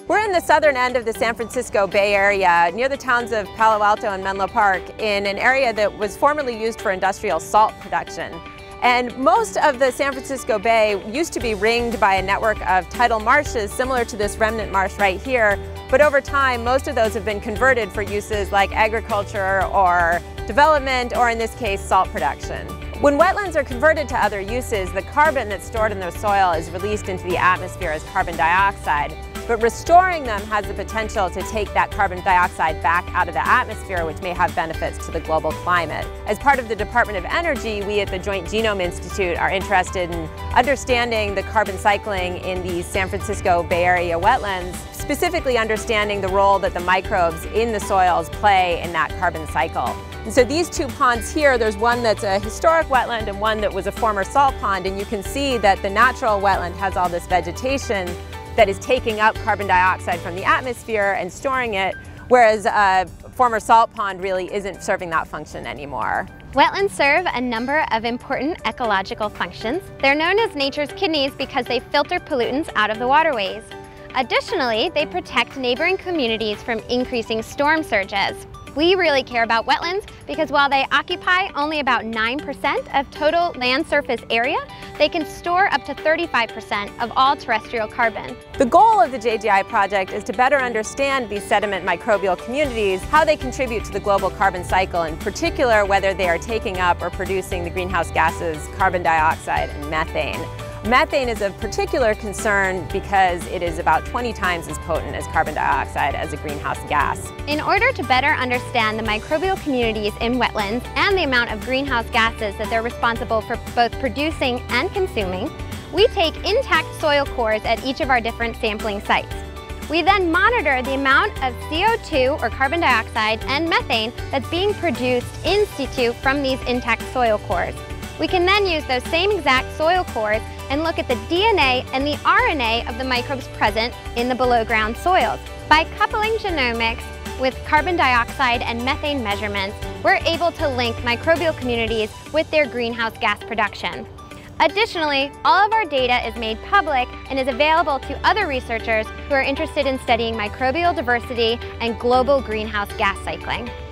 We're in the southern end of the San Francisco Bay Area, near the towns of Palo Alto and Menlo Park, in an area that was formerly used for industrial salt production. And most of the San Francisco Bay used to be ringed by a network of tidal marshes similar to this remnant marsh right here, but over time most of those have been converted for uses like agriculture or development, or in this case salt production. When wetlands are converted to other uses, the carbon that's stored in the soil is released into the atmosphere as carbon dioxide. But restoring them has the potential to take that carbon dioxide back out of the atmosphere, which may have benefits to the global climate. As part of the Department of Energy, we at the Joint Genome Institute are interested in understanding the carbon cycling in these San Francisco Bay Area wetlands, specifically understanding the role that the microbes in the soils play in that carbon cycle. And so these two ponds here, there's one that's a historic wetland and one that was a former salt pond, and you can see that the natural wetland has all this vegetation that is taking up carbon dioxide from the atmosphere and storing it, whereas a former salt pond really isn't serving that function anymore. Wetlands serve a number of important ecological functions. They're known as nature's kidneys because they filter pollutants out of the waterways. Additionally, they protect neighboring communities from increasing storm surges. We really care about wetlands because while they occupy only about 9% of total land surface area, they can store up to 35% of all terrestrial carbon. The goal of the JGI project is to better understand these sediment microbial communities, how they contribute to the global carbon cycle, in particular whether they are taking up or producing the greenhouse gases carbon dioxide and methane. Methane is of particular concern because it is about 20 times as potent as carbon dioxide as a greenhouse gas. In order to better understand the microbial communities in wetlands and the amount of greenhouse gases that they're responsible for both producing and consuming, we take intact soil cores at each of our different sampling sites. We then monitor the amount of CO2 or carbon dioxide and methane that's being produced in situ from these intact soil cores. We can then use those same exact soil cores and look at the DNA and the RNA of the microbes present in the below-ground soils. By coupling genomics with carbon dioxide and methane measurements, we're able to link microbial communities with their greenhouse gas production. Additionally, all of our data is made public and is available to other researchers who are interested in studying microbial diversity and global greenhouse gas cycling.